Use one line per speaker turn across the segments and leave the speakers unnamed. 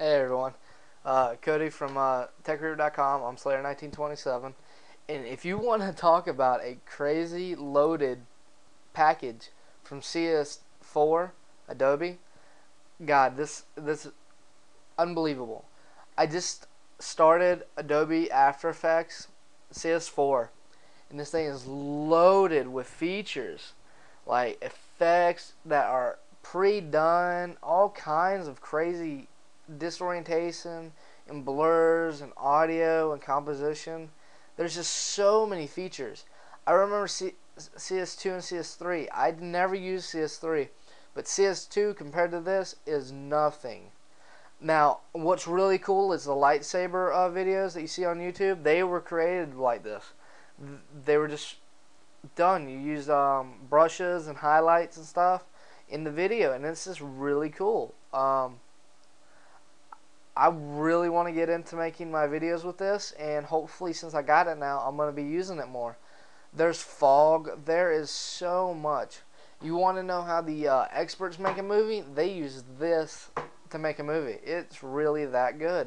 Hey everyone, Cody from TechRoot.com. I'm Slayer1927, and if you want to talk about a crazy loaded package from CS4 Adobe, God, this is unbelievable. I just started Adobe After Effects CS4, and this thing is loaded with features like effects that are pre-done, all kinds of crazy disorientation and blurs and audio and composition. There's just so many features. I remember CS2 and CS3. I'd never used CS3, but CS2 compared to this is nothing. Now, what's really cool is the lightsaber videos that you see on YouTube. They were created like this. They were just done. You use brushes and highlights and stuff in the video, and it's just really cool. I really want to get into making my videos with this, and hopefully since I got it now, I'm going to be using it more. There's fog. There is so much. You want to know how the experts make a movie? They use this to make a movie. It's really that good.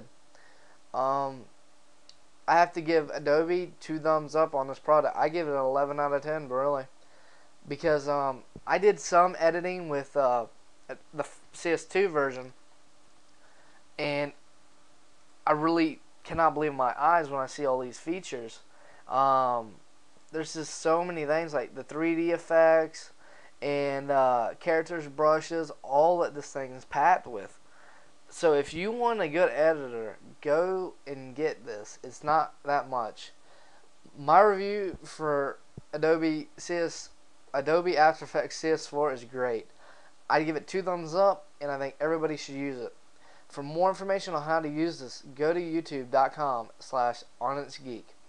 I have to give Adobe 2 thumbs up on this product. I give it an 11 out of 10, really. Because I did some editing with the CS2 version, and I really cannot believe my eyes when I see all these features. There's just so many things like the 3D effects and characters, brushes, all that this thing is packed with. So if you want a good editor, go and get this. It's not that much. My review for Adobe After Effects CS4 is great. I give it 2 thumbs up, and I think everybody should use it. For more information on how to use this, go to youtube.com/honestgeek.